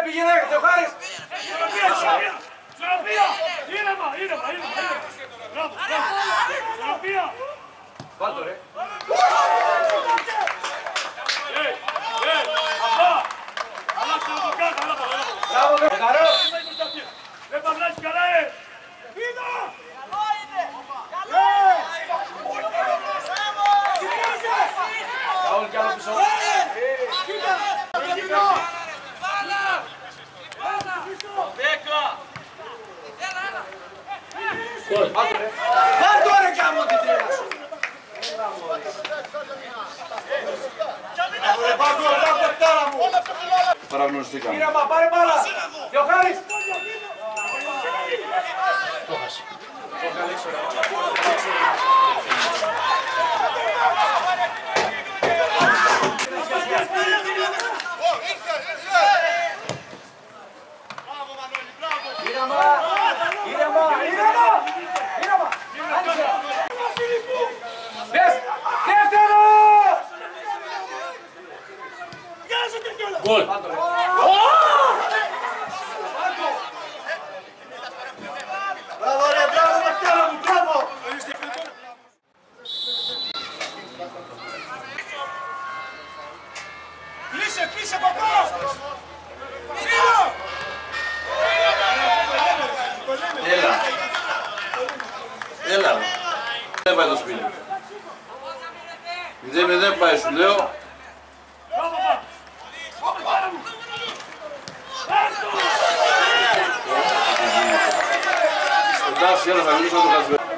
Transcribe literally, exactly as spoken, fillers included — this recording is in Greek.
Βλέπει γυναίκα, Θεοχάρης. Ισορροπία! Ήρεμα, ήρεμα, ήρεμα. Μπράβο, μπράβο. Ισορροπία. Βάλ' το ρε. Ε, ε, αυτά. Αλλάξτε να το κάνω, αλλά το λέω. Μπράβο, Καρό. Δεν παυλάζει καλά, ε. Είδα! Καλό είναι! Καλό! Ραούλ κι άλλο πίσω. Βάλ' το ρε κάμω την τρέλα σου. Παραγνωριστήκαμε. Ήρεμα, πάρε μπάλα. Θεοχάρης. Το χάσει. Ήρεμα, ήρεμα, ήρεμα, ήρεμα. Δες, δεύτερο! Γκολ. Μπράβο ρε, μπράβο Μαχτάρα μου, μπράβο! Κλείσε, κλείσε παπά! Μίλω! Έλα. Έλα. Δεν πάει το σπίτι. Μηδέν μηδέν πάει σου λέω. Μπράβο, παπά! Εντάξει, έλα θα μιλήσω το χασβέ.